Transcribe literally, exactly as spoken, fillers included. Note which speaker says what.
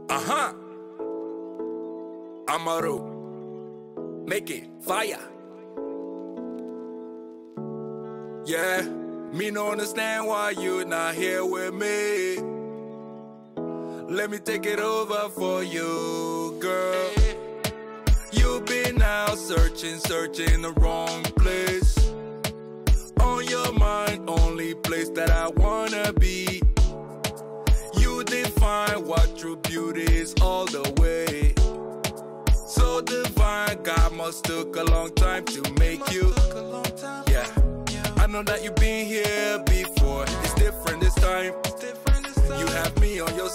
Speaker 1: Uh-huh. Amaru. Make it fire. Yeah. Me no understand why you not here with me. Let me take it over for you, girl. You've been out searching, searching the wrong place. On your mind, only place that I wanna be. You define what true beauty is all the way. So divine, God must took a long time to make you. Yeah, I know that you've been here before. It's different this time. You have me on your